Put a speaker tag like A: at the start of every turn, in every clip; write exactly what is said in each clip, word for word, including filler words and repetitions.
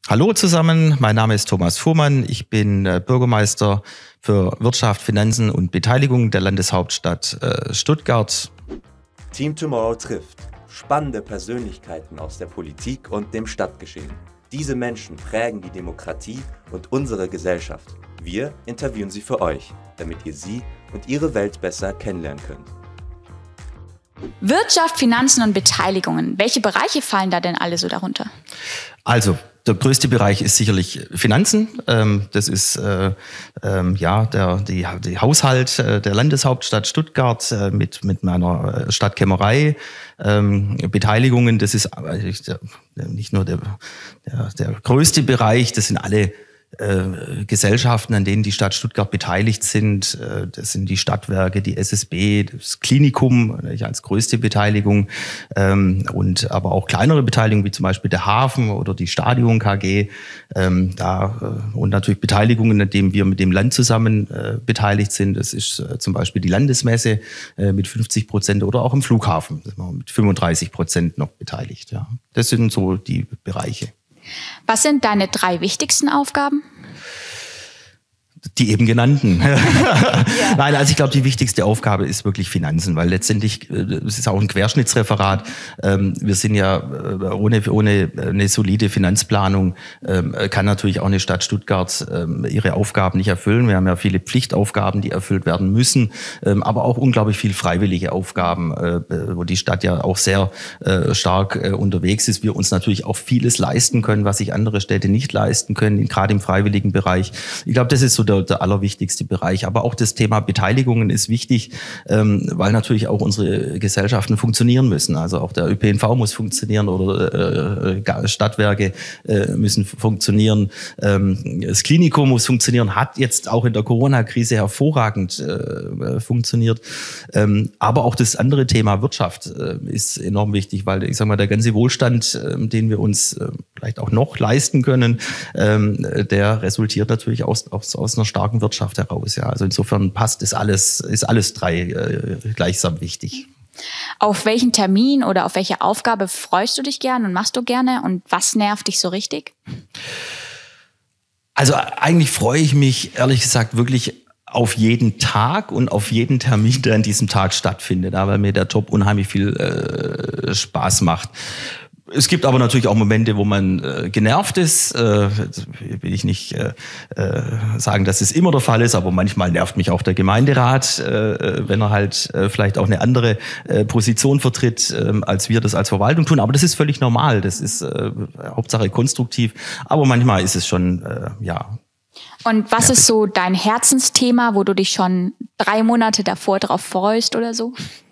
A: Hallo zusammen, mein Name ist Thomas Fuhrmann. Ich bin Bürgermeister für Wirtschaft, Finanzen und Beteiligung der Landeshauptstadt Stuttgart.
B: Team Tomorrow trifft spannende Persönlichkeiten aus der Politik und dem Stadtgeschehen. Diese Menschen prägen die Demokratie und unsere Gesellschaft. Wir interviewen sie für euch, damit ihr sie und ihre Welt besser kennenlernen könnt.
C: Wirtschaft, Finanzen und Beteiligungen. Welche Bereiche fallen da denn alle so darunter?
A: Also, der größte Bereich ist sicherlich Finanzen. Ähm, das ist äh, ähm, ja der die, die Haushalt äh, der Landeshauptstadt Stuttgart äh, mit mit meiner Stadtkämmerei. Ähm, Beteiligungen, das ist eigentlich der, nicht nur der, der der größte Bereich. Das sind alle Äh, Gesellschaften, an denen die Stadt Stuttgart beteiligt sind. Äh, das sind die Stadtwerke, die S S B, das Klinikum als größte Beteiligung ähm, und aber auch kleinere Beteiligungen wie zum Beispiel der Hafen oder die Stadion K G. Ähm, da äh, und natürlich Beteiligungen, an denen wir mit dem Land zusammen äh, beteiligt sind. Das ist äh, zum Beispiel die Landesmesse äh, mit fünfzig Prozent oder auch im Flughafen das wir mit fünfunddreißig Prozent noch beteiligt. Ja. Das sind so die Bereiche.
C: Was sind deine drei wichtigsten Aufgaben?
A: Die eben genannten.
C: Ja.
A: Nein, also ich glaube, die wichtigste Aufgabe ist wirklich Finanzen, weil letztendlich, es ist auch ein Querschnittsreferat. Wir sind ja ohne, ohne eine solide Finanzplanung kann natürlich auch eine Stadt Stuttgart ihre Aufgaben nicht erfüllen. Wir haben ja viele Pflichtaufgaben, die erfüllt werden müssen, aber auch unglaublich viel freiwillige Aufgaben, wo die Stadt ja auch sehr stark unterwegs ist. Wir uns natürlich auch vieles leisten können, was sich andere Städte nicht leisten können, gerade im freiwilligen Bereich. Ich glaube, das ist so der, der allerwichtigste Bereich. Aber auch das Thema Beteiligungen ist wichtig, ähm, weil natürlich auch unsere Gesellschaften funktionieren müssen. Also auch der Ö P N V muss funktionieren oder äh, Stadtwerke äh, müssen funktionieren. Ähm, das Klinikum muss funktionieren, hat jetzt auch in der Corona-Krise hervorragend äh, funktioniert. Ähm, aber auch das andere Thema Wirtschaft äh, ist enorm wichtig, weil ich sage mal, der ganze Wohlstand, äh, den wir uns äh, vielleicht auch noch leisten können, ähm, der resultiert natürlich aus, aus, aus einer starken Wirtschaft heraus. Ja. Also insofern passt es alles, ist alles drei äh, gleichsam wichtig.
C: Auf welchen Termin oder auf welche Aufgabe freust du dich gern und machst du gerne und was nervt dich so richtig?
A: Also eigentlich freue ich mich, ehrlich gesagt, wirklich auf jeden Tag und auf jeden Termin, der an diesem Tag stattfindet, weil mir der Job unheimlich viel äh, Spaß macht. Es gibt aber natürlich auch Momente, wo man äh, genervt ist. Äh, will ich nicht äh, äh, sagen, dass es immer der Fall ist, aber manchmal nervt mich auch der Gemeinderat, äh, wenn er halt äh, vielleicht auch eine andere äh, Position vertritt, äh, als wir das als Verwaltung tun. Aber das ist völlig normal. Das ist äh, Hauptsache konstruktiv. Aber manchmal ist es schon, äh, ja.
C: Und was nervig. Ist so dein Herzensthema, wo du dich schon drei Monate davor drauf freust oder so?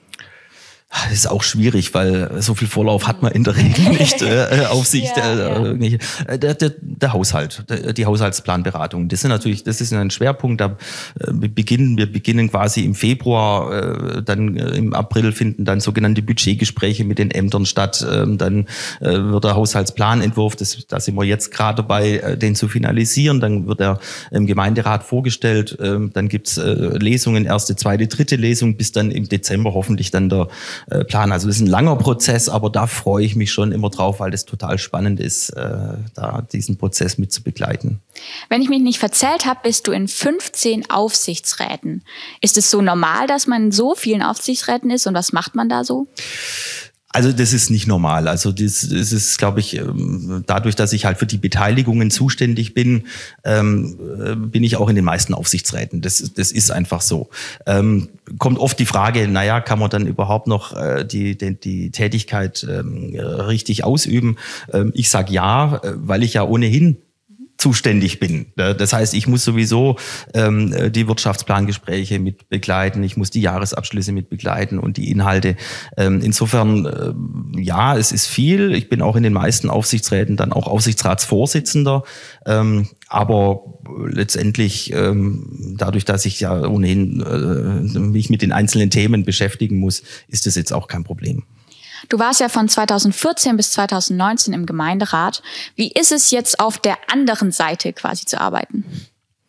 A: Das ist auch schwierig, weil so viel Vorlauf hat man in der Regel nicht. Äh, Aufsicht, ja, äh, ja. Nicht. Der, der, der Haushalt, der, die Haushaltsplanberatung, das sind natürlich, das ist ein Schwerpunkt. Da äh, wir beginnen, wir beginnen quasi im Februar, äh, dann äh, im April finden dann sogenannte Budgetgespräche mit den Ämtern statt. Äh, dann äh, wird der Haushaltsplanentwurf, das, da sind wir jetzt gerade dabei, äh, den zu finalisieren. Dann wird er im Gemeinderat vorgestellt. Äh, dann gibt's äh, Lesungen, erste, zweite, dritte Lesung, bis dann im Dezember hoffentlich dann der Plan. Also das ist ein langer Prozess, aber da freue ich mich schon immer drauf, weil das total spannend ist, äh, da diesen Prozess mit zu begleiten.
C: Wenn ich mich nicht verzählt habe, bist du in fünfzehn Aufsichtsräten. Ist es so normal, dass man in so vielen Aufsichtsräten ist und was macht man da so?
A: Also das ist nicht normal. Also das, das ist, glaube ich, dadurch, dass ich halt für die Beteiligungen zuständig bin, ähm, bin ich auch in den meisten Aufsichtsräten. Das, das ist einfach so. Ähm, kommt oft die Frage, naja, kann man dann überhaupt noch äh, die, die, die Tätigkeit ähm, richtig ausüben? Ähm, ich sage ja, weil ich ja ohnehin zuständig bin. Das heißt, ich muss sowieso ähm, die Wirtschaftsplangespräche mit begleiten, ich muss die Jahresabschlüsse mit begleiten und die Inhalte. Ähm, insofern, äh, ja, es ist viel. Ich bin auch in den meisten Aufsichtsräten dann auch Aufsichtsratsvorsitzender. Ähm, aber letztendlich, ähm, dadurch, dass ich ja ohnehin äh, mich mit den einzelnen Themen beschäftigen muss, ist das jetzt auch kein Problem.
C: Du warst ja von zweitausendvierzehn bis zweitausendneunzehn im Gemeinderat. Wie ist es jetzt auf der anderen Seite quasi zu arbeiten?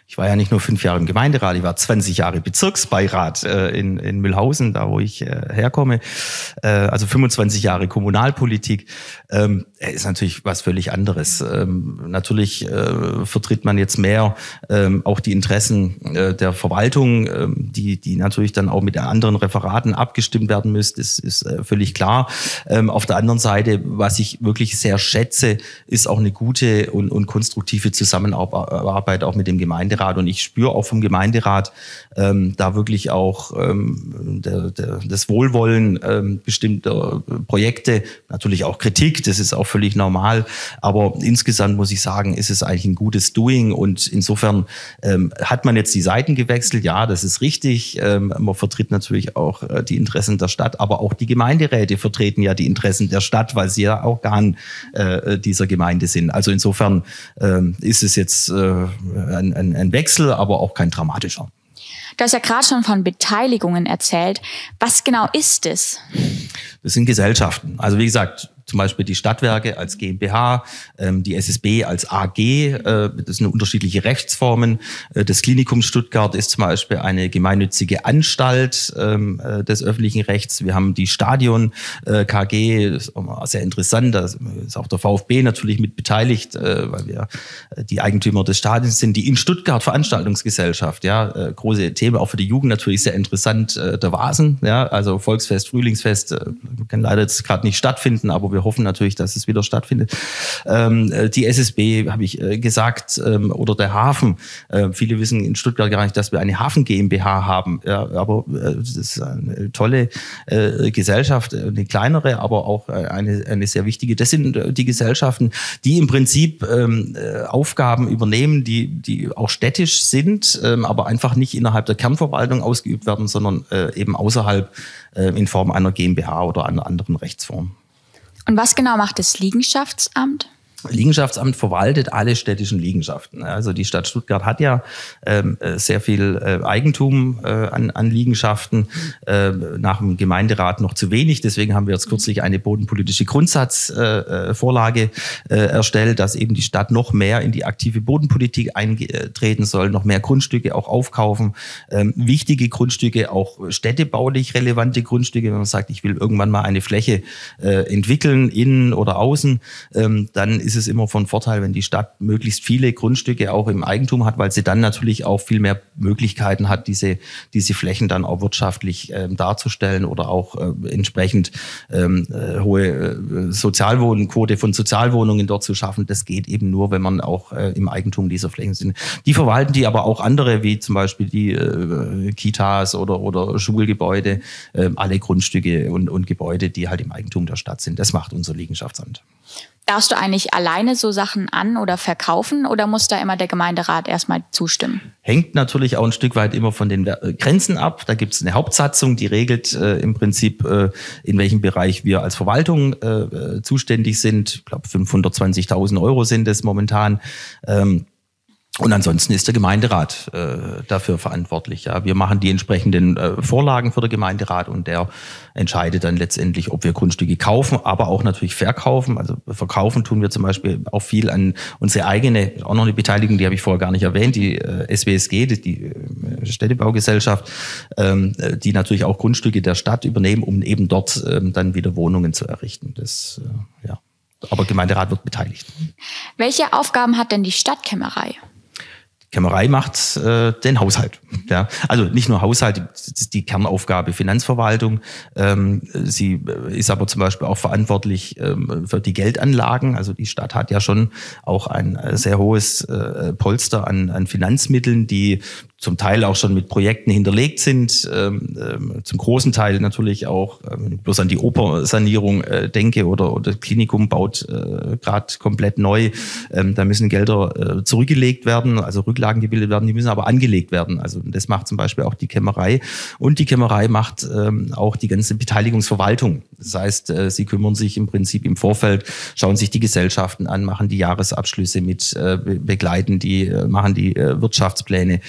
A: Ich war ja nicht nur fünf Jahre im Gemeinderat, ich war zwanzig Jahre Bezirksbeirat äh, in, in Mühlhausen, da wo ich äh, herkomme. Äh, also fünfundzwanzig Jahre Kommunalpolitik. Ähm, ist natürlich was völlig anderes. Ähm, natürlich äh, vertritt man jetzt mehr ähm, auch die Interessen äh, der Verwaltung, ähm, die, die natürlich dann auch mit anderen Referaten abgestimmt werden müssen. Das ist äh, völlig klar. Ähm, auf der anderen Seite, was ich wirklich sehr schätze, ist auch eine gute und, und konstruktive Zusammenarbeit auch mit dem Gemeinderat. Und ich spüre auch vom Gemeinderat ähm, da wirklich auch ähm, der, der, das Wohlwollen ähm, bestimmter Projekte, natürlich auch Kritik, das ist auch völlig normal, aber insgesamt muss ich sagen, ist es eigentlich ein gutes Doing und insofern ähm, hat man jetzt die Seiten gewechselt, ja, das ist richtig, ähm, man vertritt natürlich auch äh, die Interessen der Stadt, aber auch die Gemeinderäte vertreten ja die Interessen der Stadt, weil sie ja Organ äh, dieser Gemeinde sind. Also insofern ähm, ist es jetzt äh, ein, ein, ein Wechsel, aber auch kein dramatischer.
C: Du hast ja gerade schon von Beteiligungen erzählt. Was genau ist es?
A: Das sind Gesellschaften. Also wie gesagt, zum Beispiel die Stadtwerke als GmbH, ähm, die S S B als A G, äh, das sind unterschiedliche Rechtsformen. Äh, das Klinikum Stuttgart ist zum Beispiel eine gemeinnützige Anstalt ähm, äh, des öffentlichen Rechts. Wir haben die Stadion äh, K G, das ist auch sehr interessant, da ist auch der VfB natürlich mit beteiligt, äh, weil wir äh, die Eigentümer des Stadions sind. Die in Stuttgart Veranstaltungsgesellschaft, ja, äh, große Themen, auch für die Jugend natürlich sehr interessant, äh, der Vasen, ja, also Volksfest, Frühlingsfest, äh, kann leider jetzt gerade nicht stattfinden, aber wir hoffen natürlich, dass es wieder stattfindet. Ähm, die S S B, habe ich äh, gesagt, ähm, oder der Hafen. Äh, viele wissen in Stuttgart gar nicht, dass wir eine Hafen GmbH haben. Ja, aber äh, das ist eine tolle äh, Gesellschaft, eine kleinere, aber auch eine, eine sehr wichtige. Das sind äh, die Gesellschaften, die im Prinzip ähm, äh, Aufgaben übernehmen, die, die auch städtisch sind, ähm, aber einfach nicht innerhalb der Kernverwaltung ausgeübt werden, sondern äh, eben außerhalb äh, in Form einer GmbH oder einer anderen Rechtsform.
C: Und was genau macht das Liegenschaftsamt?
A: Liegenschaftsamt verwaltet alle städtischen Liegenschaften. Also die Stadt Stuttgart hat ja ähm, sehr viel äh, Eigentum äh, an, an Liegenschaften, äh, nach dem Gemeinderat noch zu wenig. Deswegen haben wir jetzt kürzlich eine bodenpolitische Grundsatzvorlage äh, äh, erstellt, dass eben die Stadt noch mehr in die aktive Bodenpolitik eintreten soll, noch mehr Grundstücke auch aufkaufen. Ähm, wichtige Grundstücke, auch städtebaulich relevante Grundstücke, wenn man sagt, ich will irgendwann mal eine Fläche äh, entwickeln, innen oder außen, ähm, dann ist es immer von Vorteil, wenn die Stadt möglichst viele Grundstücke auch im Eigentum hat, weil sie dann natürlich auch viel mehr Möglichkeiten hat, diese, diese Flächen dann auch wirtschaftlich ähm, darzustellen oder auch äh, entsprechend ähm, äh, hohe äh, Sozialwohnquote von Sozialwohnungen dort zu schaffen. Das geht eben nur, wenn man auch äh, im Eigentum dieser Flächen sind. Die verwalten die aber auch andere, wie zum Beispiel die äh, Kitas oder, oder Schulgebäude, äh, alle Grundstücke und, und Gebäude, die halt im Eigentum der Stadt sind. Das macht unser Liegenschaftsamt.
C: Darfst du eigentlich alleine so Sachen an- oder verkaufen oder muss da immer der Gemeinderat erstmal zustimmen?
A: Hängt natürlich auch ein Stück weit immer von den Grenzen ab. Da gibt es eine Hauptsatzung, die regelt äh, im Prinzip, äh, in welchem Bereich wir als Verwaltung äh, zuständig sind. Ich glaube, fünfhundertzwanzigtausend Euro sind es momentan. Ähm, Und ansonsten ist der Gemeinderat äh, dafür verantwortlich. Ja, wir machen die entsprechenden äh, Vorlagen für den Gemeinderat und der entscheidet dann letztendlich, ob wir Grundstücke kaufen, aber auch natürlich verkaufen. Also verkaufen tun wir zum Beispiel auch viel an unsere eigene, auch noch eine Beteiligung, die habe ich vorher gar nicht erwähnt, die äh, S W S G, die, die äh, Städtebaugesellschaft, ähm, die natürlich auch Grundstücke der Stadt übernehmen, um eben dort ähm, dann wieder Wohnungen zu errichten. Das, äh, ja. Aber Gemeinderat wird beteiligt.
C: Welche Aufgaben hat denn die Stadtkämmerei?
A: Kämmerei macht äh, den Haushalt. Ja, also nicht nur Haushalt, das ist die Kernaufgabe Finanzverwaltung. Ähm, sie ist aber zum Beispiel auch verantwortlich ähm, für die Geldanlagen. Also die Stadt hat ja schon auch ein sehr hohes äh, Polster an, an Finanzmitteln, die zum Teil auch schon mit Projekten hinterlegt sind, ähm, ähm, zum großen Teil natürlich auch, ähm, bloß an die Opersanierung äh, denke oder, oder das Klinikum baut äh, gerade komplett neu. Ähm, da müssen Gelder äh, zurückgelegt werden, also Rücklagen gebildet werden, die müssen aber angelegt werden. Also das macht zum Beispiel auch die Kämmerei. Und die Kämmerei macht ähm, auch die ganze Beteiligungsverwaltung. Das heißt, äh, sie kümmern sich im Prinzip im Vorfeld, schauen sich die Gesellschaften an, machen die Jahresabschlüsse mit, äh, begleiten die, äh, machen die äh, Wirtschaftspläne.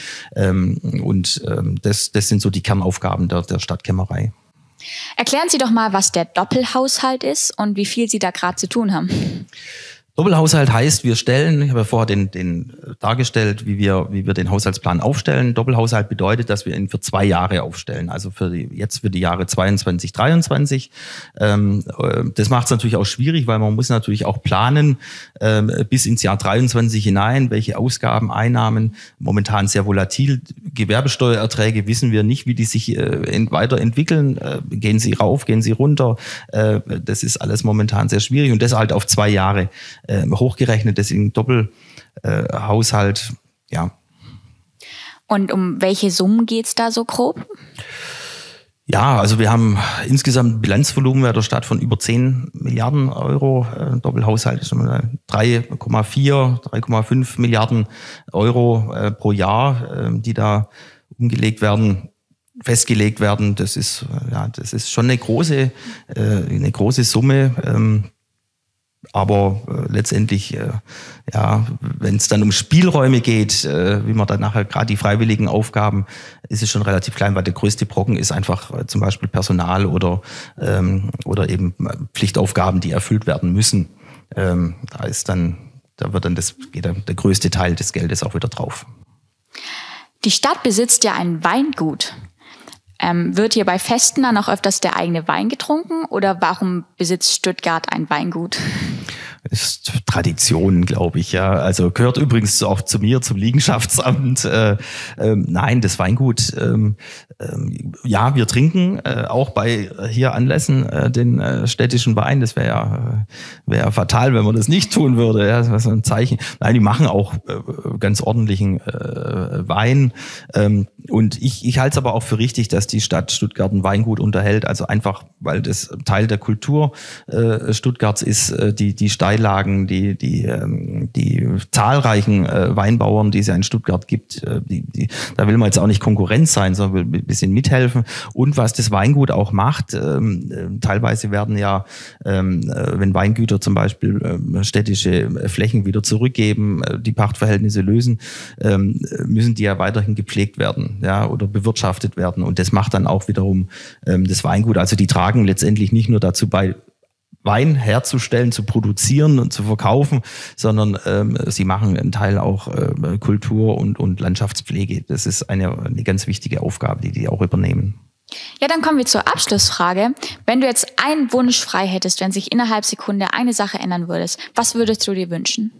A: Und das, das sind so die Kernaufgaben der, der Stadtkämmerei.
C: Erklären Sie doch mal, was der Doppelhaushalt ist und wie viel Sie da gerade zu tun haben.
A: Doppelhaushalt heißt, wir stellen, ich habe ja vorher den, den dargestellt, wie wir, wie wir den Haushaltsplan aufstellen. Doppelhaushalt bedeutet, dass wir ihn für zwei Jahre aufstellen, also für die, jetzt für die Jahre zweiundzwanzig, dreiundzwanzig. Ähm, das macht es natürlich auch schwierig, weil man muss natürlich auch planen ähm, bis ins Jahr dreiundzwanzig hinein, welche Ausgaben, Einnahmen, momentan sehr volatil. Gewerbesteuererträge wissen wir nicht, wie die sich äh, weiterentwickeln. Äh, gehen sie rauf, gehen sie runter? Äh, das ist alles momentan sehr schwierig und das halt auf zwei Jahre Äh, hochgerechnet, deswegen Doppelhaushalt, äh, ja.
C: Und um welche Summen geht's da so grob?
A: Ja, also wir haben insgesamt ein Bilanzvolumen der Stadt von über zehn Milliarden Euro. Äh, Doppelhaushalt ist drei Komma vier, drei Komma fünf Milliarden Euro äh, pro Jahr, äh, die da umgelegt werden, festgelegt werden. Das ist, äh, ja, das ist schon eine große, äh, eine große Summe. Ähm, Aber äh, letztendlich, äh, ja, wenn es dann um Spielräume geht, äh, wie man dann nachher gerade die freiwilligen Aufgaben, ist es schon relativ klein, weil der größte Brocken ist einfach äh, zum Beispiel Personal oder ähm, oder eben Pflichtaufgaben, die erfüllt werden müssen. Ähm, da ist dann, da wird dann das geht dann der größte Teil des Geldes auch wieder drauf.
C: Die Stadt besitzt ja ein Weingut. Ähm, wird hier bei Festen dann auch öfters der eigene Wein getrunken oder warum besitzt Stuttgart ein Weingut?
A: Ist Tradition, glaube ich, ja. Also gehört übrigens auch zu mir, zum Liegenschaftsamt. Äh, ähm, nein, das Weingut, ähm, ähm, ja, wir trinken äh, auch bei hier Anlässen äh, den äh, städtischen Wein. Das wäre ja äh, wäre fatal, wenn man das nicht tun würde. Ja, das wäre so ein Zeichen. Nein, die machen auch äh, ganz ordentlichen äh, Wein. Ähm, und ich, ich halte es aber auch für richtig, dass die Stadt Stuttgart ein Weingut unterhält. Also einfach, weil das Teil der Kultur äh, Stuttgarts ist, äh, die die Steillagen, die die ähm, die zahlreichen äh, Weinbauern, die es ja in Stuttgart gibt, äh, die, die, da will man jetzt auch nicht Konkurrenz sein, sondern will ein bisschen mithelfen. Und was das Weingut auch macht, ähm, äh, teilweise werden ja, ähm, äh, wenn Weingüter zum Beispiel äh, städtische Flächen wieder zurückgeben, äh, die Pachtverhältnisse lösen, ähm, müssen die ja weiterhin gepflegt werden, ja, oder bewirtschaftet werden. Und das macht dann auch wiederum ähm, das Weingut. Also die tragen letztendlich nicht nur dazu bei, Wein herzustellen, zu produzieren und zu verkaufen, sondern ähm, sie machen einen Teil auch äh, Kultur und, und Landschaftspflege. Das ist eine, eine ganz wichtige Aufgabe, die die auch übernehmen.
C: Ja, dann kommen wir zur Abschlussfrage. Wenn du jetzt einen Wunsch frei hättest, wenn sich innerhalb Sekunde eine Sache ändern würdest, was würdest du dir wünschen?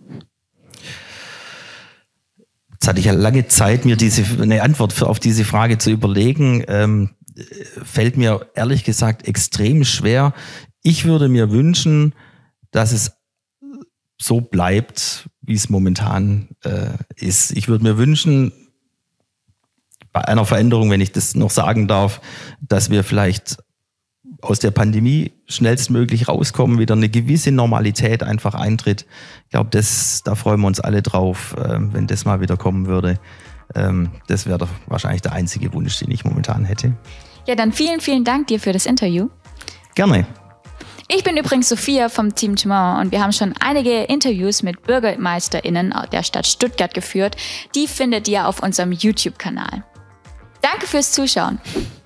A: Jetzt hatte ich ja lange Zeit, mir diese eine Antwort für, auf diese Frage zu überlegen. Ähm, fällt mir ehrlich gesagt extrem schwer. Ich würde mir wünschen, dass es so bleibt, wie es momentan äh, ist. Ich würde mir wünschen, bei einer Veränderung, wenn ich das noch sagen darf, dass wir vielleicht aus der Pandemie schnellstmöglich rauskommen, wieder eine gewisse Normalität einfach eintritt. Ich glaube, das, da freuen wir uns alle drauf, äh, wenn das mal wieder kommen würde. Ähm, das wäre wahrscheinlich der einzige Wunsch, den ich momentan hätte.
C: Ja, dann vielen, vielen Dank dir für das Interview.
A: Gerne.
C: Ich bin übrigens Sophia vom Team Tomorrow und wir haben schon einige Interviews mit BürgermeisterInnen der Stadt Stuttgart geführt. Die findet ihr auf unserem YouTube-Kanal. Danke fürs Zuschauen.